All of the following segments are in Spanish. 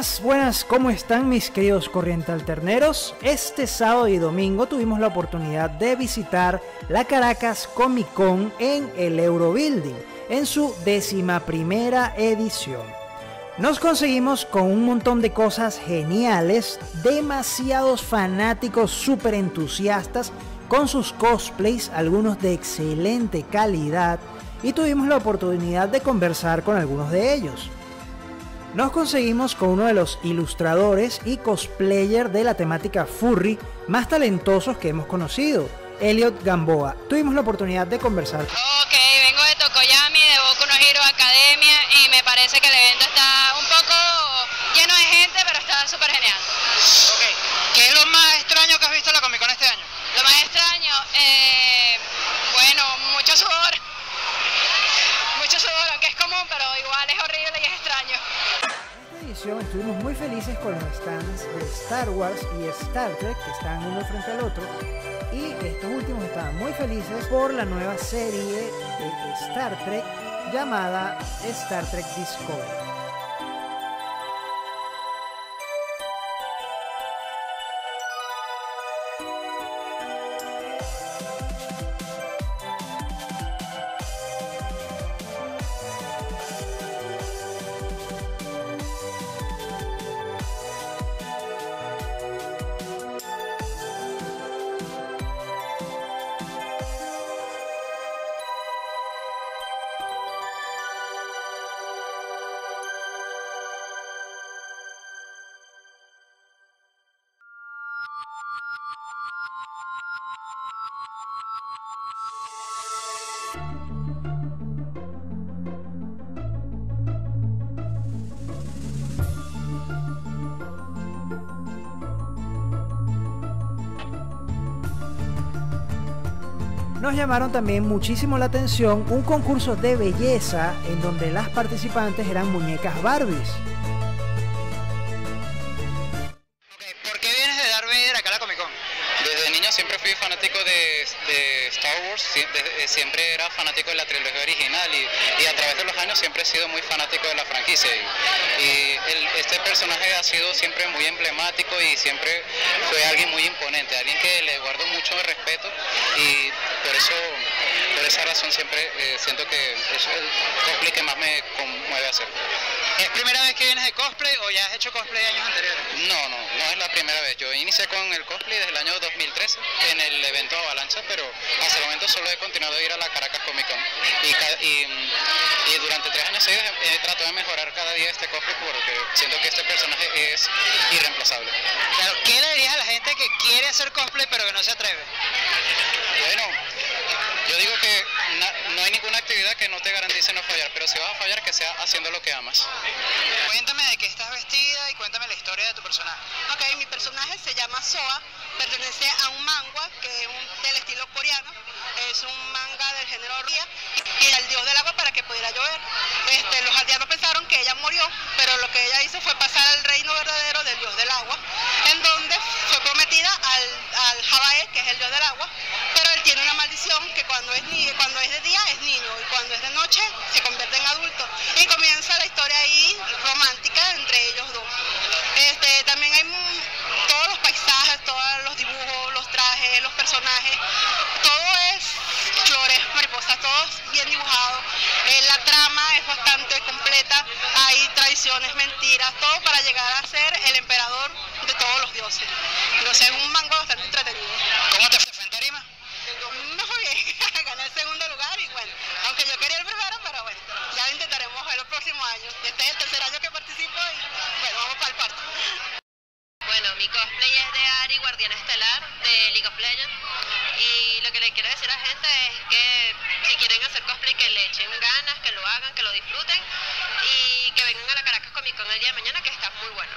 Buenas, buenas, ¿cómo están mis queridos corrientealterneros? Este sábado y domingo tuvimos la oportunidad de visitar la Caracas Comic Con en el Eurobuilding, en su 11ª edición. Nos conseguimos con un montón de cosas geniales, demasiados fanáticos súper entusiastas con sus cosplays, algunos de excelente calidad, y tuvimos la oportunidad de conversar con algunos de ellos. Nos conseguimos con uno de los ilustradores y cosplayer de la temática furry más talentosos que hemos conocido, Elliot Gamboa. Tuvimos la oportunidad de conversar. Ok, vengo de Tokoyami, de Boku no Hero Academia, y me parece que el evento está un poco lleno de gente, pero está súper genial. Ok, ¿qué es lo más extraño que has visto en la Comic Con este año? Lo más extraño, bueno, mucho sudor, aunque es común, pero igual es horrible y es extraño. En esta edición estuvimos muy felices con los stands de Star Wars y Star Trek, que están uno frente al otro, y estos últimos estaban muy felices por la nueva serie de Star Trek llamada Star Trek Discovery. Nos llamaron también muchísimo la atención un concurso de belleza en donde las participantes eran muñecas Barbies. Okay, ¿por qué vienes de Darth Vader acá a la Comic Con? Desde niño siempre fui fanático de Star Wars, siempre era fanático de la trilogía original y a través de los años siempre he sido muy fanático de la franquicia. Este personaje ha sido siempre muy emblemático y siempre fue alguien muy imponente, alguien que le guardo mucho respeto y por esa razón siempre siento que es el cosplay que más me conmueve hacer. ¿Es primera vez que vienes de cosplay o ya has hecho cosplay años anteriores? No es la primera vez. Yo inicié con el cosplay desde el año 2013 en el evento Avalancha, pero hasta el momento solo he continuado a ir a la Caracas Comic Con. Y durante 3 años seguidos he tratado de mejorar cada día este cosplay porque siento que este personaje es irreemplazable. Claro, ¿qué le dirías a la gente que quiere hacer cosplay pero que no se atreve? Bueno, yo digo que no hay ninguna actividad que no te garantice no fallar, pero si vas a fallar, que sea haciendo lo que amas. Cuéntame de qué estás vestida y cuéntame la historia de tu personaje. Ok, mi personaje se llama Soa, pertenece a un manga que es del estilo coreano, es un manga del género ría y el dios del agua para que pudiera llover. Los aldeanos pensaron que ella murió, pero lo que ella hizo fue pasar al reino verdadero del dios del agua, en donde fue prometida al Jabae, que es el dios del agua, pero él tiene una maldición que cuando es de día es niño y cuando es de noche se convierte en adulto, y comienza la historia ahí romántica entre ellos dos. También hay todos los paisajes, todos los dibujos, los trajes, los personajes, todo es flores, mariposas, todo es bien dibujado. La trama es bastante completa, hay traiciones, mentiras, todo para llegar a ser el emperador de todos los dioses. Entonces es un manga bastante entretenido. ¿Cómo te fue en tarima? Me fue bien, gané el segundo lugar y bueno, aunque yo quería el primero, pero bueno, ya lo intentaremos el próximo año. Este es el tercer año que participo y bueno, vamos para el parto. Bueno, mi cosplay es de Ari, guardiana estelar de League of Legends, y lo que le quiero decir a la gente es que si quieren hacer cosplay, que le echen ganas, que lo hagan, que lo disfruten y que vengan a la Caracas Comic Con el día de mañana, que está muy bueno.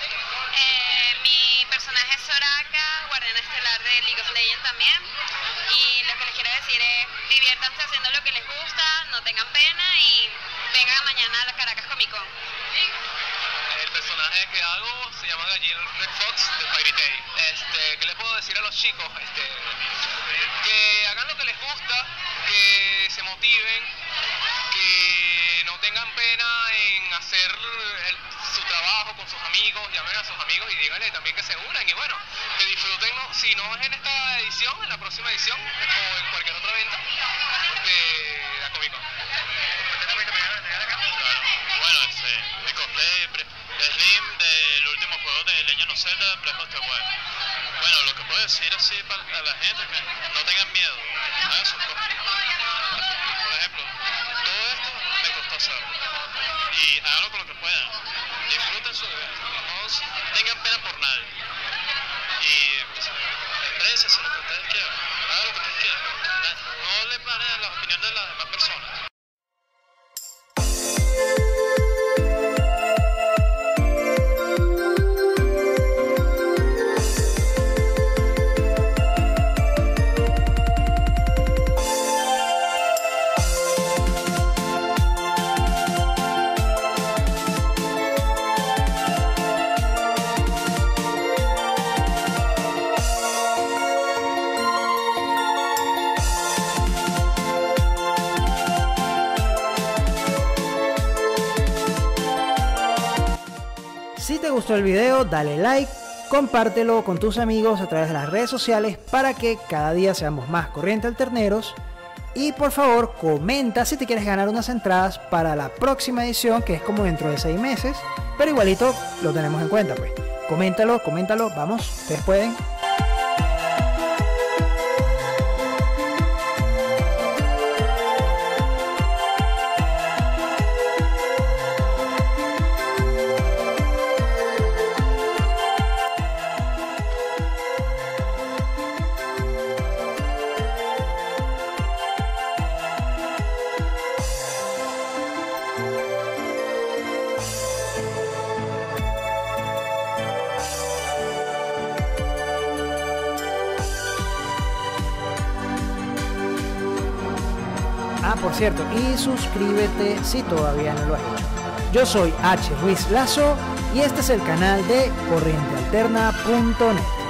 Mi personaje es Soraka, guardiana estelar de League of Legends también, y lo que les quiero decir es diviértanse haciendo lo que les gusta, no tengan pena y vengan mañana a la Caracas Comic Con. El personaje que hago se llama Gallin Red Fox de Fairy Tail. ¿Qué les puedo decir a los chicos? Que hagan lo que les gusta, que se motiven, que no tengan pena en hacer su trabajo. trabajo, con sus amigos, llamen a sus amigos y díganle también que se unan y bueno, que disfruten, ¿no? Si no es en esta edición, en la próxima edición o en cualquier otra venta de la Comic Con. Bueno, el cosplay Slim del último juego de Legend of Zelda, Breath of the Wild. Bueno, lo que puedo decir así a la gente es que no tengan miedo, hagan sus cosplays. Por ejemplo, todo esto me costó hacerlo. Y háganlo con lo que puedan. Disfruten su evento, no tengan pena por nadie. Y expresen lo que ustedes quieran, hagan lo que ustedes quieran. No le paren a las opiniones de las demás personas. Si te gustó el video, dale like, compártelo con tus amigos a través de las redes sociales para que cada día seamos más Corriente Alterneros. Y por favor, comenta si te quieres ganar unas entradas para la próxima edición, que es como dentro de 6 meses. Pero igualito lo tenemos en cuenta, pues. Coméntalo, vamos, ustedes pueden. Por cierto, y suscríbete si todavía no lo has hecho. Yo soy H. Ruiz Lazo y este es el canal de corrientealterna.net.